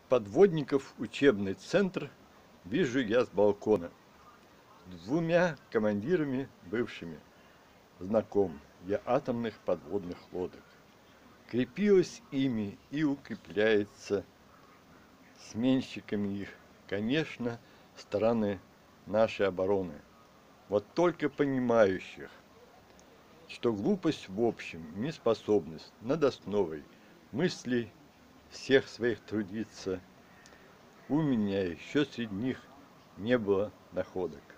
Подводников учебный центр вижу я с балкона. Двумя командирами бывшими знаком я атомных подводных лодок. Крепилась ими и укрепляется сменщиками их, конечно, стороны нашей обороны. Вот только понимающих, что глупость в общем, неспособность над основой мыслей всех своих трудиться, у меня еще среди них не было находок.